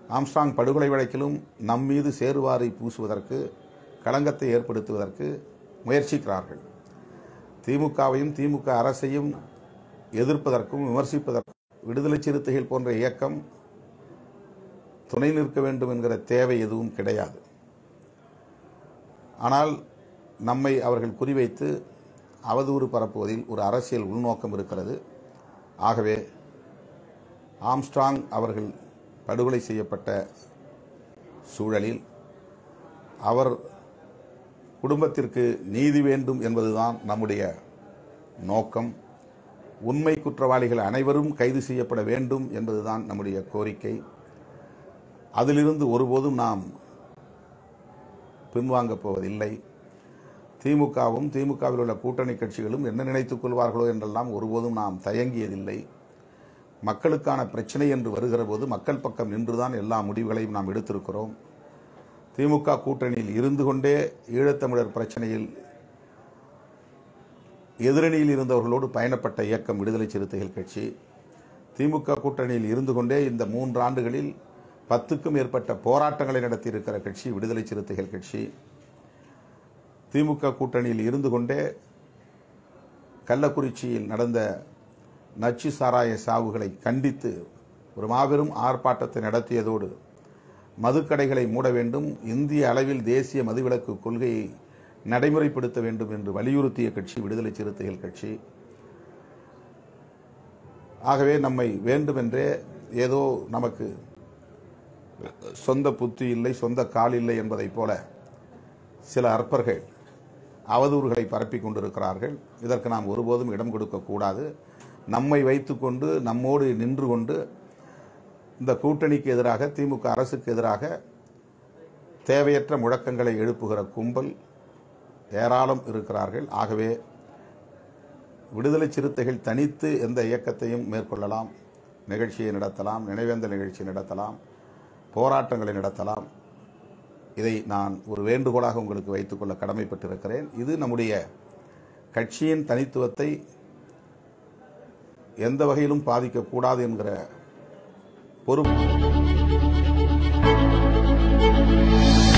Armstrong படுகொலை வழக்கிலும் நம் மீது சேறுவாரி பூசுவதற்கு, களங்கத்தை ஏற்படுத்துவதற்கு முயற்சிக்கிறார்கள். திமுகவையும் திமுக அரசையும் எதிர்ப்பதற்கும் விமர்சிப்பதற்கும் விடுதலை சிறுத்தைகள் போன்ற இயக்கம் துணை நிற்க வேண்டும் என்கிற தேவை எதுவும் கிடையாது. ஆனால் நம்மை அவர்கள் குறிவைத்து அவதூறு பரப்புவதில் ஒரு அரசியல் உள்நோக்கம் இருக்கிறது. ஆகவே ஆம்ஸ்ட்ராங் அவர்கள் படுகொலை செய்யப்பட்ட சூழலில் அவர் குடும்பத்திற்கு நீதி வேண்டும் என்பதுதான் நம்முடைய நோக்கம். உண்மை குற்றவாளிகள் அனைவரும் கைது செய்யப்பட வேண்டும் என்பதுதான் நம்முடைய கோரிக்கை. அதிலிருந்து ஒருபோதும் நாம் பின்வாங்கப் போவதில்லை. திமுகவும் திமுகவில் உள்ள கூட்டணி கட்சிகளும் என்ன நினைத்துக் கொள்வார்களோ என்றெல்லாம் ஒருபோதும் நாம் தயங்கியதில்லை. மக்களுக்கான பிரச்சனை என்று வருகிற போது மக்கள் பக்கம் நின்றுதான் எல்லா முடிவுகளையும் நாம் எடுத்திருக்கிறோம். திமுக கூட்டணியில் இருந்து கொண்டே ஈழத்தமிழர் பிரச்சனையில் எதிரணியில் இருந்தவர்களோடு பயணப்பட்ட இயக்கம் விடுதலை சிறுத்தைகள் கட்சி. திமுக கூட்டணியில் இருந்து கொண்டே இந்த 3 ஆண்டுகளில் 10க்கும் மேற்பட்ட போராட்டங்களை நடத்தியிருக்கிற கட்சி விடுதலை சிறுத்தைகள் கட்சி. திமுக கூட்டணியில் இருந்து கொண்டே கள்ளக்குறிச்சியில் நடந்த நச்சு சாராய சாவுகளை கண்டித்து ஒரு மாபெரும் ஆர்ப்பாட்டத்தை நடத்தியதோடு மதுக்கடைகளை மூட வேண்டும், இந்திய அளவில் தேசிய மதுவிலக்கு கொள்கையை நடைமுறைப்படுத்த வேண்டும் என்று வலியுறுத்திய கட்சி விடுதலை சிறுத்தைகள் கட்சி. ஆகவே நம்மை வேண்டுமென்றே ஏதோ நமக்கு சொந்த புத்தி இல்லை, சொந்த கால் இல்லை என்பதைப் போல சில அற்பர்கள் அவதூறுகளை பரப்பிக் கொண்டிருக்கிறார்கள். இதற்கு நாம் ஒருபோதும் இடம் கொடுக்கக்கூடாது. நம்மை வைத்துக்கொண்டு நம்மோடு நின்று கொண்டு இந்த கூட்டணிக்கு எதிராக, திமுக அரசுக்கு எதிராக தேவையற்ற முழக்கங்களை எழுப்புகிற கும்பல் ஏராளம் இருக்கிறார்கள். ஆகவே விடுதலை சிறுத்தைகள் தனித்து எந்த இயக்கத்தையும் மேற்கொள்ளலாம், நிகழ்ச்சியை நடத்தலாம், நினைவேந்தல் நிகழ்ச்சி நடத்தலாம், போராட்டங்களை நடத்தலாம். இதை நான் ஒரு வேண்டுகோளாக உங்களுக்கு வைத்துக்கொள்ள கடமைப்பட்டிருக்கிறேன். இது நம்முடைய கட்சியின் தனித்துவத்தை எந்த வகையிலும் பாதிக்கக்கூடாது என்கிற பொறுப்பு